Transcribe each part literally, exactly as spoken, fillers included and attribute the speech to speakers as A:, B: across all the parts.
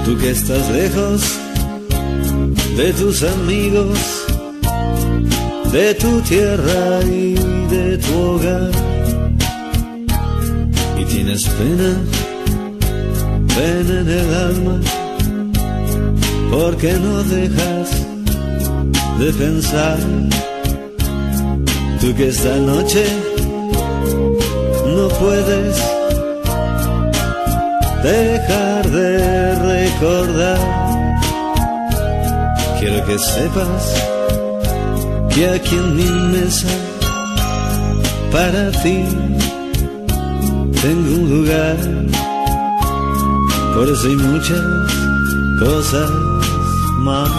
A: Tú que estás lejos de tus amigos, de tu tierra y de tu hogar, y tienes pena, pena en el alma, porque no dejas de pensar. Tú que esta noche no puedes dejar de recordar. Quiero que sepas que aquí en mi mesa para ti tengo un lugar. Por eso hay muchas cosas más.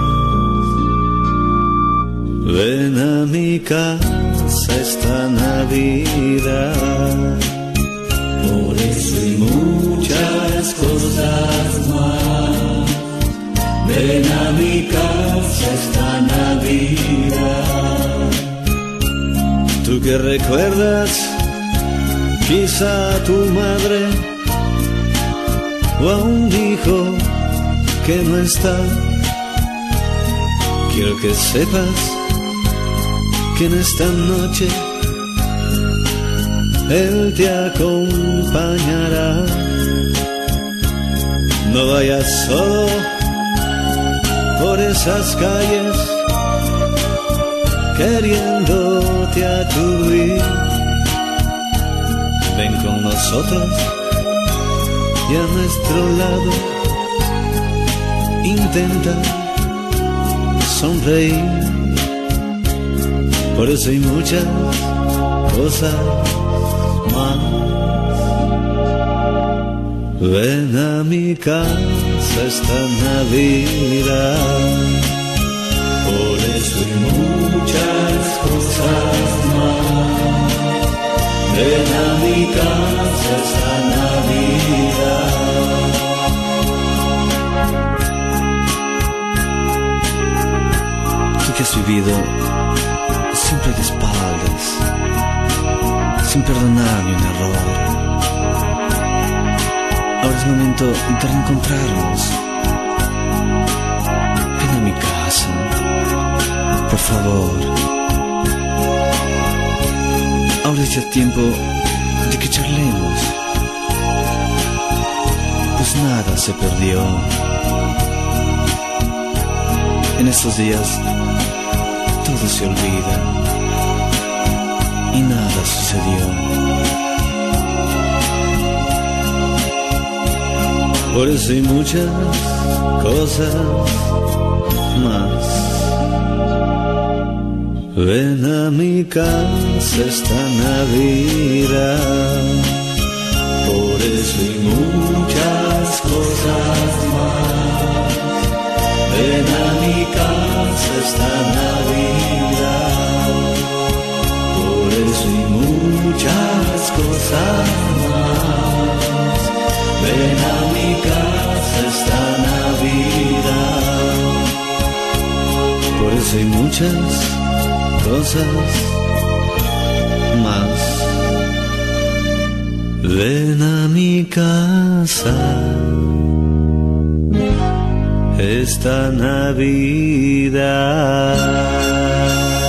A: Ven a mi casa esta Navidad.
B: Por eso hay muchas cosas más. Ven a mi casa esta Navidad.
A: Tú que recuerdas quizá a tu madre o a un hijo que no está, quiero que sepas que en esta noche Él te acompañará. No vayas solo por esas calles queriéndote aturdir. Ven con nosotros y a nuestro lado intenta sonreír. Por eso hay muchas cosas más. Ven a mi casa esta Navidad.
B: Por eso hay muchas cosas más. Ven a mi casa esta Navidad.
A: Tú que has vivido siempre de espaldas, sin perdonar ni un error, ahora es momento de reencontrarnos. Ven a mi casa, por favor. Ahora es ya tiempo de que charlemos, pues nada se perdió. En estos días todo se olvida y nada sucedió. Por eso hay muchas cosas más. Ven a mi casa esta Navidad.
B: Por eso hay muchas cosas más. Ven a mi casa esta Navidad. Por eso hay muchas cosas más. Ven a mi casa esta Navidad.
A: Por eso hay muchas cosas más. Ven a mi casa esta Navidad.